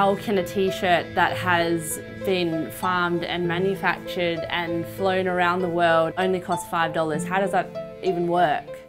how can a t-shirt that has been farmed and manufactured and flown around the world only cost $5? How does that even work?